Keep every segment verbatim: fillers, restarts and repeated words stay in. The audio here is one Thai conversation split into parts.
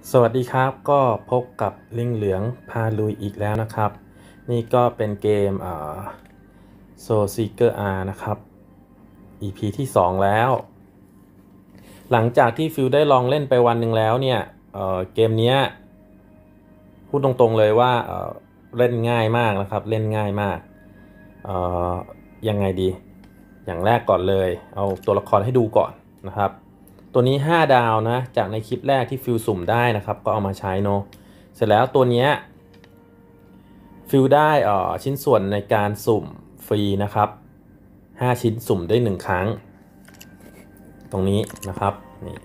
สวัสดีครับก็พบกับลิงเหลืองพาลุยอีกแล้วนะครับนี่ก็เป็นเกมอ่า Soul Seeker R นะครับ อี พี ที่สองแล้วหลังจากที่ฟิลได้ลองเล่นไปวันหนึ่งแล้วเนี่ยเอ่อเกมนี้พูดตรงๆเลยว่าเอ่อเล่นง่ายมากนะครับเล่นง่ายมากเอ่อยังไงดีอย่างแรกก่อนเลยเอาตัวละครให้ดูก่อนนะครับตัวนี้ห้าดาวนะจากในคลิปแรกที่ฟิลสุ่มได้นะครับก็เอามาใช้เนาะเสร็จแล้วตัวนี้ฟิลได้เอ่อชิ้นส่วนในการสุ่มฟรีนะครับห้าชิ้นสุ่มได้หนึ่งครั้งตรงนี้นะครับนี่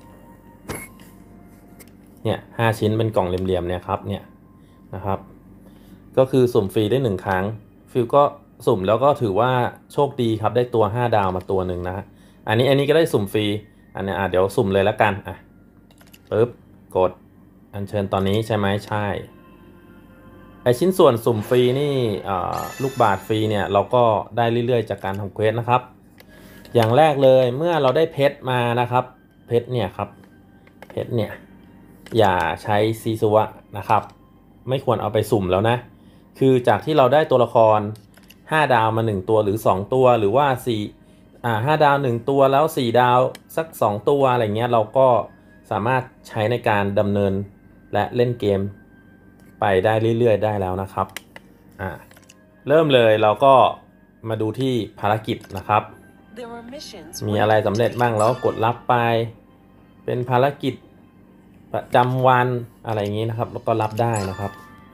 เนี่ยห้าชิ้นเป็นกล่องเหลี่ยมๆเนี่ยครับเนี่ยนะครับก็คือสุ่มฟรีได้หนึ่งครั้งฟิลก็สุ่มแล้วก็ถือว่าโชคดีครับได้ตัวห้าดาวมาตัวหนึ่งนะอันนี้อันนี้ก็ได้สุ่มฟรีอันนี้อ่ะเดี๋ยวสุ่มเลยแล้วกันอ่ะปึ๊บกดอัญเชิญตอนนี้ใช่ไหมใช่ไอชิ้นส่วนสุ่มฟรีนี่ลูกบาศก์ฟรีเนี่ยเราก็ได้เรื่อยๆจากการทำเควสนะครับอย่างแรกเลยเมื่อเราได้เพชรมานะครับเพชรเนี่ยครับเพชรเนี่ยอย่าใช้ซีซัวนะครับไม่ควรเอาไปสุ่มแล้วนะคือจากที่เราได้ตัวละครห้าดาวมาหนึ่งตัวหรือสองตัวหรือว่าสี่อ่าห้าดาวหนึ่งตัวแล้วสี่ดาวสักสองตัวอะไรเงี้ยเราก็สามารถใช้ในการดำเนินและเล่นเกมไปได้เรื่อยๆได้แล้วนะครับอ่าเริ่มเลยเราก็มาดูที่ภารกิจนะครับมีอะไรสำเร็จบ้างแล้วกดรับไปเป็นภารกิจประจำวันอะไรอย่างนี้นะครับแล้วก็รับได้นะครับ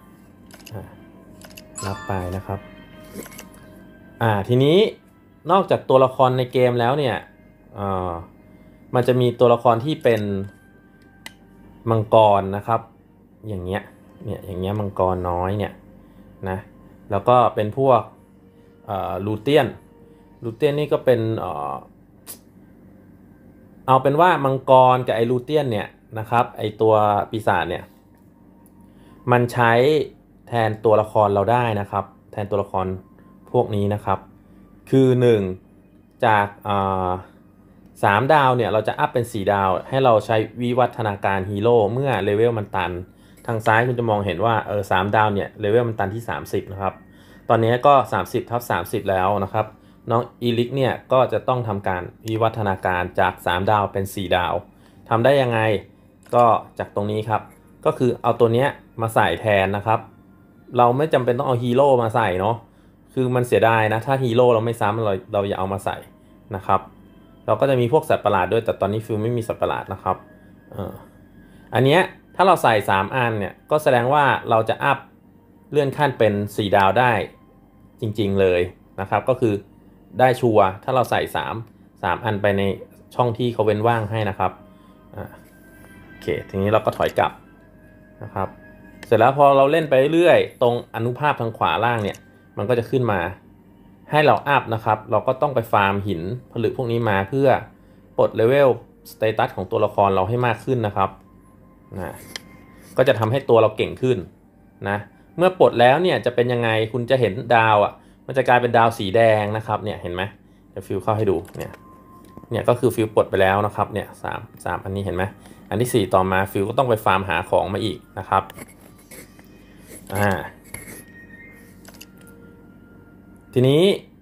รับไปนะครับอ่าทีนี้นอกจากตัวละครในเกมแล้วเนี่ยอ่ามันจะมีตัวละครที่เป็นมังกรนะครับอย่างเงี้ยเนี่ยอย่างเงี้ยมังกรน้อยเนี่ยนะแล้วก็เป็นพวกลูเตียนลูเตียนนี่ก็เป็นเอ่อเอาเป็นว่ามังกรกับไอลูเตียนเนี่ยนะครับไอตัวปีศาจเนี่ยมันใช้แทนตัวละครเราได้นะครับแทนตัวละครพวกนี้นะครับคือหนึ่งจากสามดาวเนี่ยเราจะอัพเป็นสี่ดาวให้เราใช้วิวัฒนาการฮีโร่เมื่อเลเวลมันตันทางซ้ายคุณจะมองเห็นว่าเออสามดาวเนี่ยเลเวลมันตันที่สามสิบนะครับตอนนี้ก็สามสิบทับสามสิบแล้วนะครับน้องอีลิกเนี่ยก็จะต้องทำการวิวัฒนาการจากสามดาวเป็นสี่ดาวทำได้ยังไงก็จากตรงนี้ครับก็คือเอาตัวเนี้ยมาใส่แทนนะครับเราไม่จำเป็นต้องเอาฮีโร่มาใส่เนาะคือมันเสียดายนะถ้าฮีโร่เราไม่ซ้ำเราเราอย่าเอามาใส่นะครับเราก็จะมีพวกสัตว์ประหลาดด้วยแต่ตอนนี้ฟิลไม่มีสัตว์ประหลาดนะครับออันเนี้ยถ้าเราใส่สามอันเนี่ยก็แสดงว่าเราจะอัพเลื่อนขั้นเป็นสี่ดาวได้จริงๆเลยนะครับก็คือได้ชัวร์ถ้าเราใส่สาม สามอันไปในช่องที่เขาเว้นว่างให้นะครับโอเคทีนี้เราก็ถอยกลับนะครับเสร็จแล้วพอเราเล่นไปเรื่อยตรงอนุภาพทางขวาล่างเนี่ยมันก็จะขึ้นมาให้เราอัพนะครับเราก็ต้องไปฟาร์มหินผลึกพวกนี้มาเพื่อปลดเลเวลสเตตัสของตัวละครเราให้มากขึ้นนะครับนะก็จะทำให้ตัวเราเก่งขึ้นนะเมื่อปลดแล้วเนี่ยจะเป็นยังไงคุณจะเห็นดาวอ่ะมันจะกลายเป็นดาวสีแดงนะครับเนี่ยเห็นไหมจะฟิลเข้าให้ดูเนี่ยเนี่ยก็คือฟิลปลดไปแล้วนะครับเนี่ยสามสามอันนี้เห็นไหมอันที่สี่ต่อมาฟิลก็ต้องไปฟาร์มหาของมาอีกนะครับอ่าทีนี้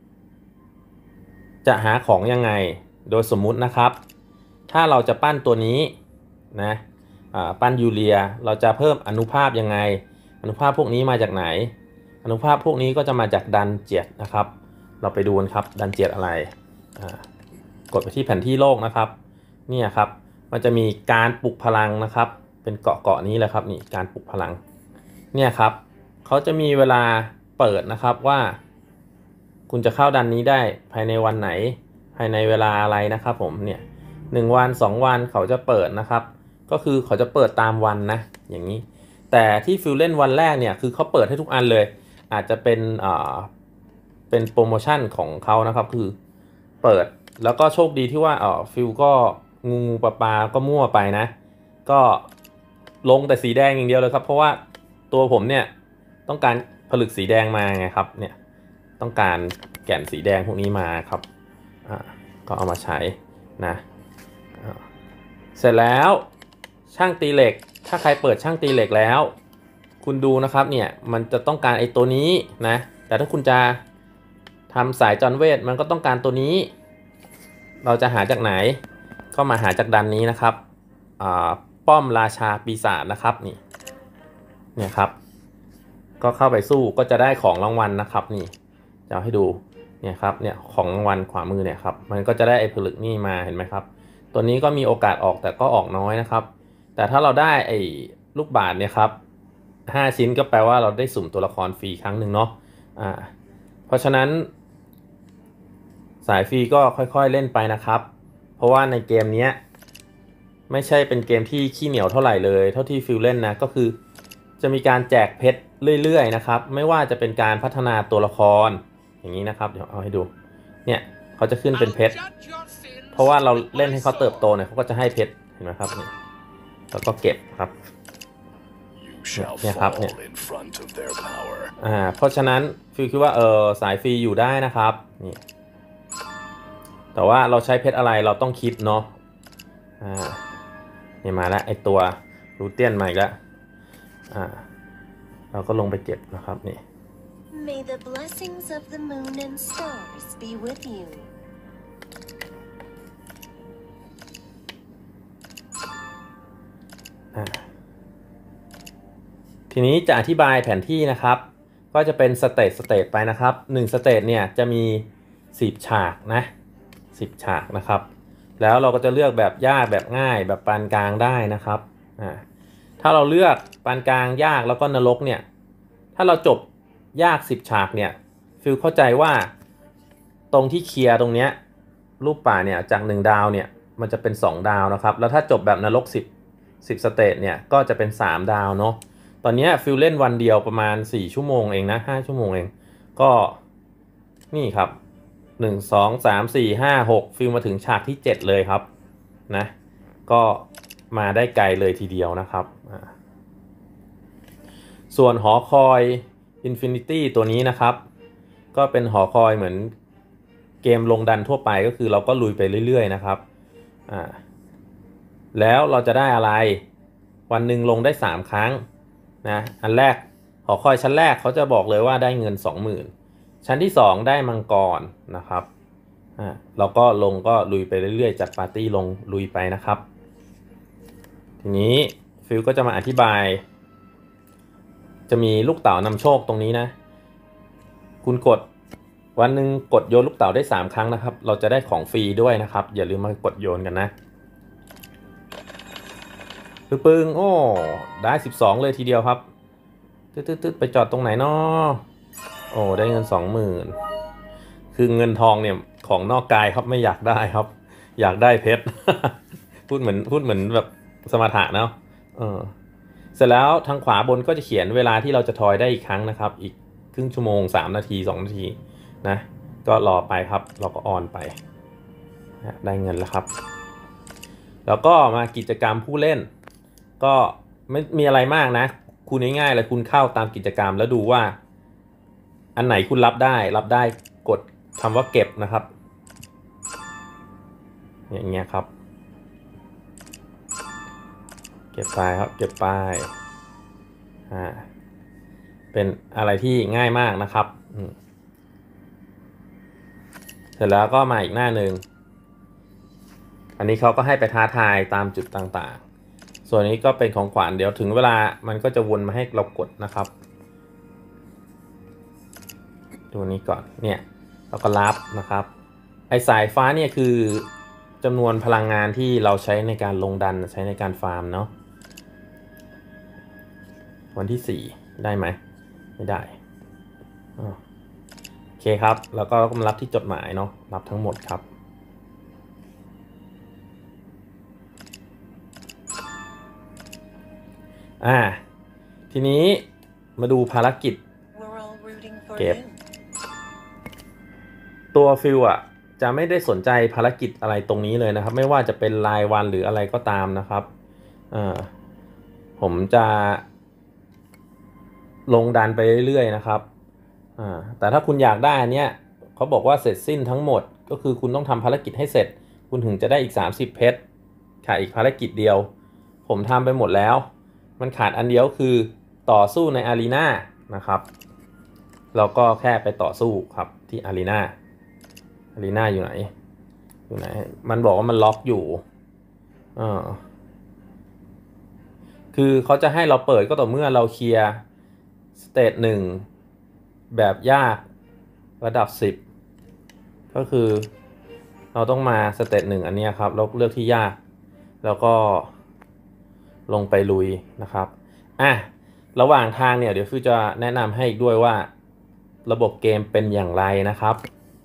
จะหาของยังไงโดยสมมุตินะครับถ้าเราจะปั้นตัวนี้นะปั้นยูเรียเราจะเพิ่มอนุภาพยังไงอนุภาพพวกนี้มาจากไหนอนุภาพพวกนี้ก็จะมาจากดันเจียดนะครับเราไปดูกันครับดันเจียดอะไรกดไปที่แผนที่โลกนะครับนี่ครับมันจะมีการปลุกพลังนะครับเป็นเกาะเกาะนี้แหละครับนี่การปลุกพลังเนี่ยครับเขาจะมีเวลาเปิดนะครับว่าคุณจะเข้าดันนี้ได้ภายในวันไหนภายในเวลาอะไรนะครับผมเนี่ยหนึ่งวันสองวันเขาจะเปิดนะครับก็คือเขาจะเปิดตามวันนะอย่างนี้แต่ที่ฟิลเล่นวันแรกเนี่ยคือเขาเปิดให้ทุกอันเลยอาจจะเป็นอ่าเป็นโปรโมชั่นของเขานะครับคือเปิดแล้วก็โชคดีที่ว่าเออฟิลก็งูงูปลาปลาก็มั่วไปนะก็ลงแต่สีแดงอย่างเดียวเลยครับเพราะว่าตัวผมเนี่ยต้องการผลึกสีแดงมาไงครับเนี่ยต้องการแก่นสีแดงพวกนี้มาครับอ่าก็เอามาใช้นะเสร็จแล้วช่างตีเหล็กถ้าใครเปิดช่างตีเหล็กแล้วคุณดูนะครับเนี่ยมันจะต้องการไอ้ตัวนี้นะแต่ถ้าคุณจะทำสายจอนเวทมันก็ต้องการตัวนี้เราจะหาจากไหนก็มาหาจากดันนี้นะครับป้อมราชาปีศาจนะครับนี่เนี่ยครับก็เข้าไปสู้ก็จะได้ของรางวัลนะครับนี่จะให้ดูเนี่ยครับเนี่ยของรางวัลขวามือเนี่ยครับมันก็จะได้ไอ้ผลึกนี่มาเห็นไหมครับตัวนี้ก็มีโอกาสออกแต่ก็ออกน้อยนะครับแต่ถ้าเราได้ไอ้ลูกบาศก์เนี่ยครับห้าชิ้นก็แปลว่าเราได้สุ่มตัวละครฟรีครั้งหนึ่งเนาะอ่าเพราะฉะนั้นสายฟรีก็ค่อยๆเล่นไปนะครับเพราะว่าในเกมนี้ไม่ใช่เป็นเกมที่ขี้เหนียวเท่าไหร่เลยเท่าที่ฟิลเล่นนะก็คือจะมีการแจกเพชรเรื่อยๆนะครับไม่ว่าจะเป็นการพัฒนาตัวละครอย่างนี้นะครับเดี๋ยวเอาให้ดูเนี่ยเขาจะขึ้นเป็นเพชรเพราะว่าเราเล่นให้เขาเติบโตเนี่ยเขาก็จะให้เพชรเห็นไหมครับนี่แล้วก็เก็บครับเนี่ยครับเนี่ยอ่าเพราะฉะนั้นฟิลคิดว่าเออสายฟรีอยู่ได้นะครับนี่แต่ว่าเราใช้เพชรอะไรเราต้องคิดเนาะอ่าเนี่ยมาแล้วไอตัวรูเตียนมาอีกแล้วอ่าเราก็ลงไปเก็บนะครับนี่ May the blessings of the moon and stars be with you อ่าทีนี้จะอธิบายแผนที่นะครับก็จะเป็นสเตจสเตจไปนะครับหนึ่งสเตจเนี่ยจะมีสิบฉากนะสิบฉากนะครับแล้วเราก็จะเลือกแบบยากแบบง่ายแบบปานกลางได้นะครับอ่าถ้าเราเลือกปานกลางยากแล้วก็นรกเนี่ยถ้าเราจบยากสิบฉากเนี่ยฟิลเข้าใจว่าตรงที่เคลียร์ตรงเนี้ยรูปป่าเนี่ยจากหนึ่งดาวเนี่ยมันจะเป็นสองดาวนะครับแล้วถ้าจบแบบนรกสิบ สิบสเตจเนี่ยก็จะเป็นสามดาวเนาะตอนนี้ฟิลเล่นวันเดียวประมาณสี่ชั่วโมงเองนะห้าชั่วโมงเองก็นี่ครับหนึ่ง สอง สาม สี่ ห้า หกฟิลมาถึงฉากที่เจ็ดเลยครับนะก็มาได้ไกลเลยทีเดียวนะครับส่วนหอคอย Infinity ตัวนี้นะครับก็เป็นหอคอยเหมือนเกมลงดันทั่วไปก็คือเราก็ลุยไปเรื่อยๆนะครับอ่าแล้วเราจะได้อะไรวันหนึ่งลงได้สามครั้งนะอันแรกหอคอยชั้นแรกเขาจะบอกเลยว่าได้เงิน สองหมื่น ชั้นที่สองได้มังกรนะครับอ่าเราก็ลงก็ลุยไปเรื่อยๆจัดปาร์ตี้ลงลุยไปนะครับทีนี้ฟิลก็จะมาอธิบายจะมีลูกเต๋านำโชคตรงนี้นะคุณกดวันหนึ่งกดโยนลูกเต๋าได้สามครั้งนะครับเราจะได้ของฟรีด้วยนะครับอย่าลืมมากดโยนกันนะปึ้งโอ้ได้สิบสองเลยทีเดียวครับตึ๊ดๆไปจอดตรงไหนเนาะโอ้ได้เงิน สองหมื่น คือเงินทองเนี่ยของนอกกายครับไม่อยากได้ครับอยากได้เพชร พูดเหมือนพูดเหมือนแบบสมถะเนาะเออเสร็จแล้วทางขวาบนก็จะเขียนเวลาที่เราจะทอยได้อีกครั้งนะครับอีกครึ่งชั่วโมงสามนาทีสองนาทีนะก็รอไปครับเราก็ออนไปได้เงินแล้วครับแล้วก็มากิจกรรมผู้เล่นก็ไม่มีอะไรมากนะคุณง่ายๆเลยคุณเข้าตามกิจกรรมแล้วดูว่าอันไหนคุณรับได้รับได้กดคำว่าเก็บนะครับอย่างเงี้ยครับเก็บไปครับเก็บไปอ่าเป็นอะไรที่ง่ายมากนะครับเสร็จแล้วก็มาอีกหน้าหนึ่งอันนี้เขาก็ให้ไปท้าทายตามจุดต่างๆส่วนนี้ก็เป็นของขวัญเดี๋ยวถึงเวลามันก็จะวนมาให้เรากดนะครับตัวนี้ก่อนเนี่ยเราก็รับนะครับไอสายฟ้าเนี่ยคือจำนวนพลังงานที่เราใช้ในการลงดันใช้ในการฟาร์มเนาะวันที่สี่ได้ไหมไม่ได้โอเคครับแล้วก็มารับที่จดหมายเนาะรับทั้งหมดครับอ่าทีนี้มาดูภารกิจเก็บตัวฟิลอ่ะจะไม่ได้สนใจภารกิจอะไรตรงนี้เลยนะครับไม่ว่าจะเป็นรายวันหรืออะไรก็ตามนะครับอ่าผมจะลงดันไปเรื่อยๆนะครับอ่าแต่ถ้าคุณอยากได้อันเนี้ยเขาบอกว่าเสร็จสิ้นทั้งหมดก็คือคุณต้องทำภารกิจให้เสร็จคุณถึงจะได้อีกสามสิบเพชรขาดอีกภารกิจเดียวผมทำไปหมดแล้วมันขาดอันเดียวคือต่อสู้ในอารีนานะครับเราก็แค่ไปต่อสู้ครับที่อารีนาอารีนาอยู่ไหนอยู่ไหนมันบอกว่ามันล็อกอยู่อ่าคือเขาจะให้เราเปิดก็ต่อเมื่อเราเคลียร์สเตจหนึ่งแบบยากระดับสิบก็คือเราต้องมาสเตจหนึ่งอันนี้ครับแล้วเลือกที่ยากแล้วก็ลงไปลุยนะครับอ่ะระหว่างทางเนี่ยเดี๋ยวฟิวจะแนะนำให้อีกด้วยว่าระบบเกมเป็นอย่างไรนะครับ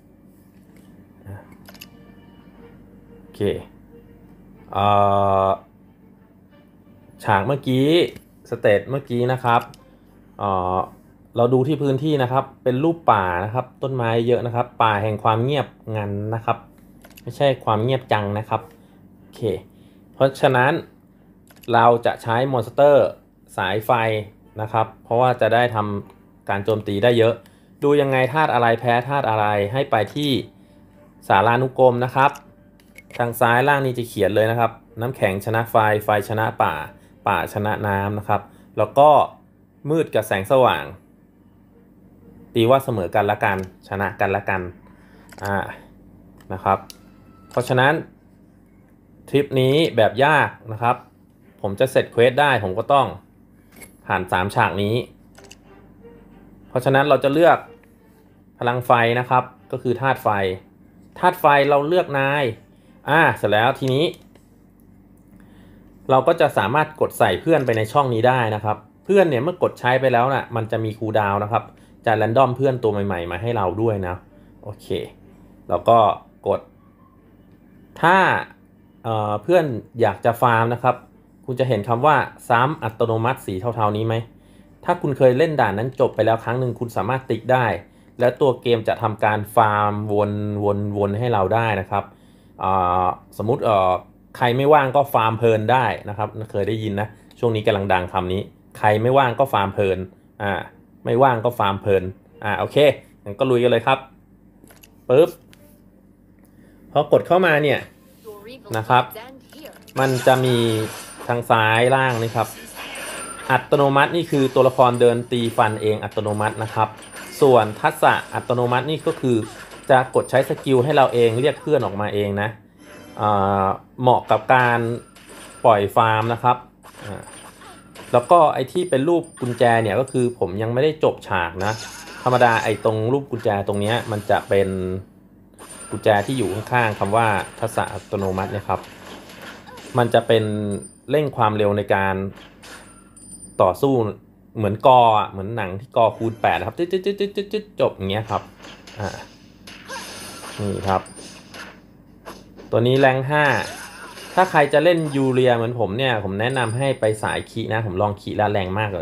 โอเคเอ่อฉากเมื่อกี้สเตจเมื่อกี้นะครับเอ่อเราดูที่พื้นที่นะครับเป็นรูปป่านะครับต้นไม้เยอะนะครับป่าแห่งความเงียบงันนะครับไม่ใช่ความเงียบจังนะครับโอเคเพราะฉะนั้นเราจะใช้มอนสเตอร์สายไฟนะครับเพราะว่าจะได้ทำการโจมตีได้เยอะดูยังไงธาตุอะไรแพ้ธาตุอะไรให้ไปที่สารานุกรมนะครับทางซ้ายล่างนี้จะเขียนเลยนะครับน้ำแข็งชนะไฟไฟชนะป่าป่าชนะน้ำนะครับแล้วก็มืดกับแสงสว่างตีว่าเสมอกันละกันชนะกันละกันอ่านะครับเพราะฉะนั้นทริปนี้แบบยากนะครับผมจะเสร็จเควสได้ผมก็ต้องผ่านสามฉากนี้เพราะฉะนั้นเราจะเลือกพลังไฟนะครับก็คือธาตุไฟธาตุไฟเราเลือกนายอ่าเสร็จแล้วทีนี้เราก็จะสามารถกดใส่เพื่อนไปในช่องนี้ได้นะครับเพื่อนเนี่ยเมื่อกดใช้ไปแล้วนะ่ะมันจะมีคูลดาวน์นะครับจะแรนดอมเพื่อนตัวใหม่ๆมาให้เราด้วยนะโอเคแล้วก็กดถ้าเอ่อเพื่อนอยากจะฟาร์มนะครับคุณจะเห็นคำว่าซ้ำอัตโนมัติสีเทาๆนี้ไหมถ้าคุณเคยเล่นด่านนั้นจบไปแล้วครั้งหนึ่งคุณสามารถติ๊กได้แล้วตัวเกมจะทำการฟาร์มวนวนวนให้เราได้นะครับสมมุติใครไม่ว่างก็ฟาร์มเพลินได้นะครับเคยได้ยินนะช่วงนี้กำลังดังคำนี้ใครไม่ว่างก็ฟาร์มเพลินอ่าไม่ว่างก็ฟาร์มเพลินอ่าโอเคงั้นก็ลุยกันเลยครับปึ๊บพอกดเข้ามาเนี่ยนะครับมันจะมีทางซ้ายล่างนี่ครับอัตโนมัตินี่คือตัวละครเดินตีฟันเองอัตโนมัตินะครับส่วนทักษะอัตโนมัตินี่ก็คือจะกดใช้สกิลให้เราเองเรียกเพื่อนออกมาเองนะเหมาะกับการปล่อยฟาร์มนะครับแล้วก็ไอ้ที่เป็นรูปกุญแจเนี่ยก็คือผมยังไม่ได้จบฉากนะธรรมดาไอ้ตรงรูปกุญแจตรงนี้มันจะเป็นกุญแจที่อยู่ข้างๆคำว่าทักษะอัตโนมัตินะครับมันจะเป็นเร่งความเร็วในการต่อสู้เหมือนกอเหมือนหนังที่กอคูณแปดนะครับจึ๊ดจึ๊ดจึ๊ดจึ๊ดจึ๊ดจบอย่างเงี้ยครับอ่านี่ครับตัวนี้แรงห้าถ้าใครจะเล่นยูเรียเหมือนผมเนี่ยผมแนะนำให้ไปสายขีนะผมลองขีแล้วแรงมากเลย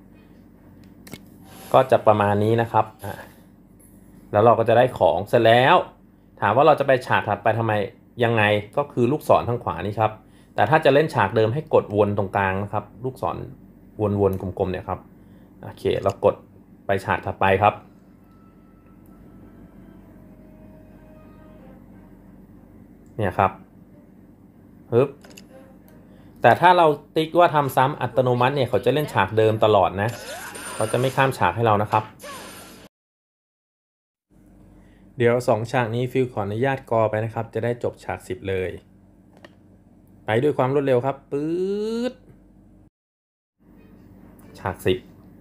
ก็จะประมาณนี้นะครับอ่าแล้วเราก็จะได้ของเสร็จแล้วถามว่าเราจะไปฉากถัดไปทำไมยังไงก็คือลูกศรทางขวานี่ครับแต่ถ้าจะเล่นฉากเดิมให้กดวนตรงกลางนะครับลูกศรวนๆกลมๆเนี่ยครับโอเคเรากดไปฉากถัดไปครับเนี่ยครับฮึบแต่ถ้าเราติ๊กว่าทำซ้ำอัตโนมัติเนี่ยเขาจะเล่นฉากเดิมตลอดนะเขาจะไม่ข้ามฉากให้เรานะครับเดี๋ยวสองฉากนี้ฟิลขออนุญาตกอไปนะครับจะได้จบฉากสิบเลยไปด้วยความรวดเร็วครับปื๊ดฉากสิบ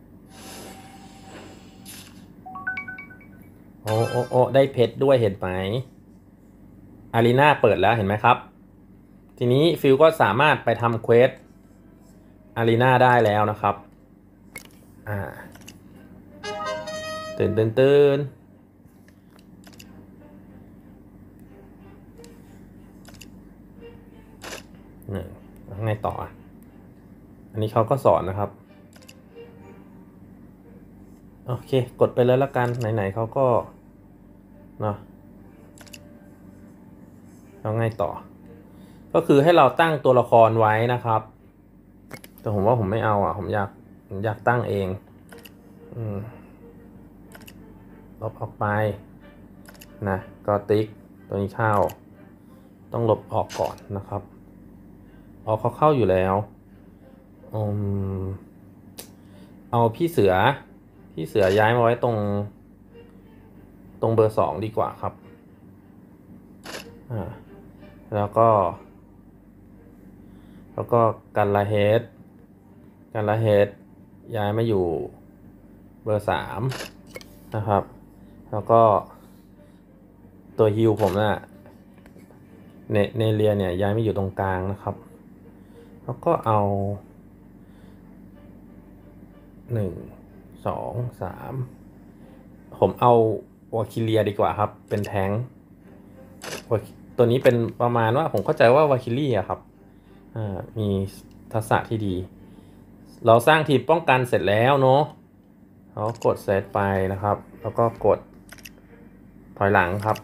โอ้โอ้โอ้ได้เพชรด้วยเห็นไหมอารีนาเปิดแล้วเห็นไหมครับทีนี้ฟิลก็สามารถไปทำเควสอารีนาได้แล้วนะครับอ่าตื่นตื่นตื่นนี่ไงต่ออันนี้เขาก็สอนนะครับโอเคกดไปเลยละกันไหนๆเขาก็เนาะแล้วไงต่อก็คือให้เราตั้งตัวละครไว้นะครับแต่ผมว่าผมไม่เอาอ่ะผมอยากผมอยากตั้งเองอืมลบออกไปนะก็ติ๊กตัวนี้เข้าต้องลบออกก่อนนะครับออกเขาเข้าอยู่แล้วอืมเอาพี่เสือพี่เสือย้ายมาไว้ตรงตรงเบอร์สองดีกว่าครับอ่าแล้วก็แล้วก็กันลาเฮดกันลาเฮดย้ายมาอยู่เบอร์สามนะครับแล้วก็ตัวฮิวผมนะ่ะเนเนเรียเนี่ยย้ายมาอยู่ตรงกลางนะครับแล้วก็เอาหนึ่งสองสามผมเอาวาคิเลียดีกว่าครับเป็นแทงค์ตัวนี้เป็นประมาณว่าผมเข้าใจว่าวาคิเลียครับมีทักษะที่ดีเราสร้างทีมป้องกันเสร็จแล้วเนาะเรากดเซตไปนะครับแล้วก็กดถอยหลังครับ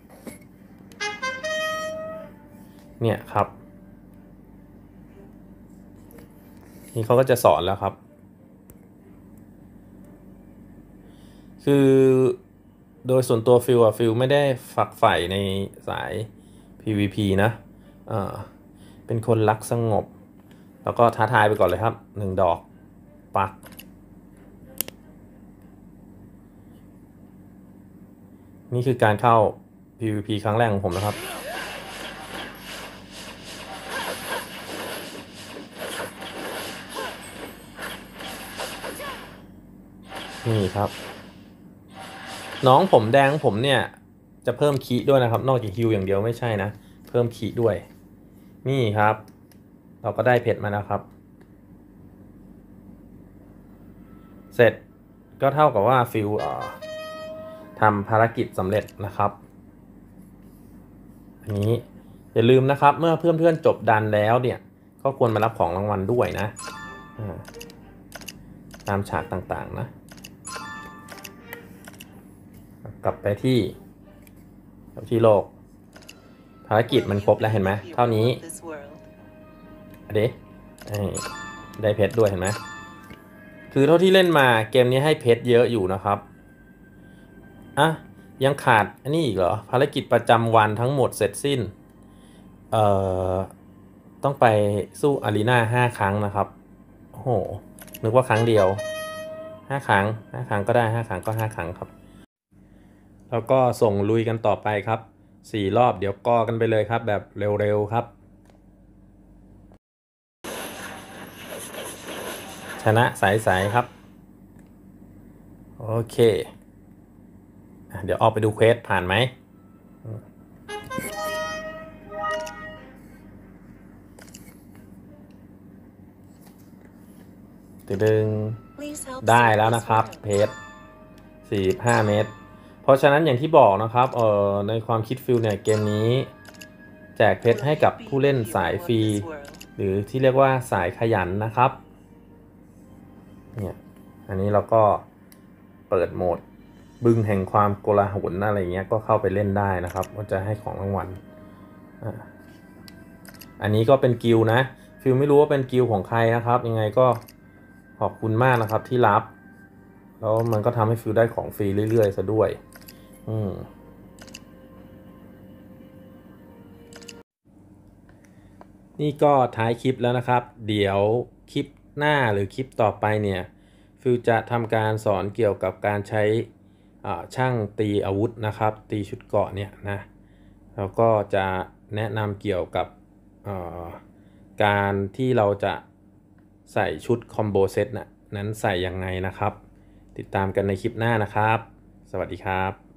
เนี่ยครับนี่เขาก็จะสอนแล้วครับคือโดยส่วนตัวฟิลอะฟิลไม่ได้ฝักใฝ่ในสาย พี วี พี นะเออเป็นคนรักสงบแล้วก็ท้าทายไปก่อนเลยครับหนึ่งดอกปักนี่คือการเข้า พี วี พี ครั้งแรกของผมนะครับนี่ครับน้องผมแดงผมเนี่ยจะเพิ่มคีด้วยนะครับนอกจากฮิวอย่างเดียวไม่ใช่นะเพิ่มคีด้วยนี่ครับเราก็ได้เพชรมาแล้วครับเสร็จก็เท่ากับว่าฟิลทำภารกิจสำเร็จนะครับอันนี้อย่าลืมนะครับเมื่อเพื่อนๆจบดันแล้วเนี่ยก็ควรมารับของรางวัลด้วยนะตามฉากต่างๆนะกลับไปที่กลับที่โลกภารกิจมันครบแล้วเห็นไหมเท่านี้เด็ได้เพชรด้วยเห็นไหมคือเท่าที่เล่นมาเกมนี้ให้เพชรเยอะอยู่นะครับอ่ะยังขาดอันนี้อีกเหรอภารกิจประจำวันทั้งหมดเสร็จสิ้นเอ่อต้องไปสู้อารีนาห้าครั้งนะครับโอ้โหนึกว่าครั้งเดียวห้าครั้งห้าครั้งก็ได้ห้าครั้งก็ห้าครั้งครับแล้วก็ส่งลุยกันต่อไปครับสี่รอบเดี๋ยวกอกันไปเลยครับแบบเร็วๆครับชนะใสๆครับโอเคเดี๋ยวออกไปดูเควสผ่านไหมดึงได้แล้วนะครับเพชรสี่สิบห้าเมตรเพราะฉะนั้นอย่างที่บอกนะครับเอ่อในความคิดฟิลเนี่ยเกมนี้แจกเพชรให้กับผู้เล่นสายฟรีหรือที่เรียกว่าสายขยันนะครับเนี่ยอันนี้เราก็เปิดโหมดบึงแห่งความโกลาหลอะไรเงี้ยก็เข้าไปเล่นได้นะครับก็จะให้ของรางวัลอ่าอันนี้ก็เป็นกิลนะฟิลไม่รู้ว่าเป็นกิลของใครนะครับยังไงก็ขอบคุณมากนะครับที่รับแล้วมันก็ทำให้ฟิลได้ของฟรีเรื่อยๆซะด้วยอืมนี่ก็ท้ายคลิปแล้วนะครับเดี๋ยวคลิปหน้าหรือคลิปต่อไปเนี่ยฟิลจะทำการสอนเกี่ยวกับการใช้ช่างตีอาวุธนะครับตีชุดเกราะเนี่ยนะแล้วก็จะแนะนำเกี่ยวกับการที่เราจะใส่ชุดคอมโบเซตนะนั้นใส่ยังไงนะครับติดตามกันในคลิปหน้านะครับสวัสดีครับ